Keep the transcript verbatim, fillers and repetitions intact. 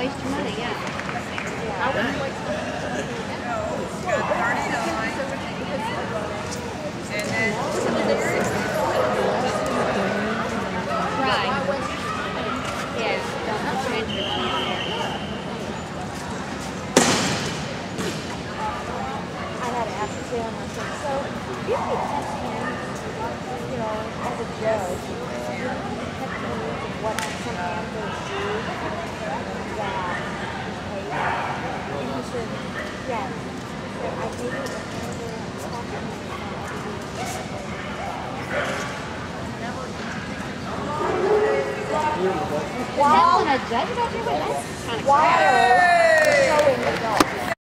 waste your money, yeah. Yeah. I wouldn't waste my money. And then Right. Yeah. Don't transfer money there. I had to ask Jim, I said, so you keep texting him, you know, as a joke. You know, texting him what some actors do that he hates. And he said, yes. He said, I hate it whenever I'm talking to him. Is that one a judge about you? That's kind of Why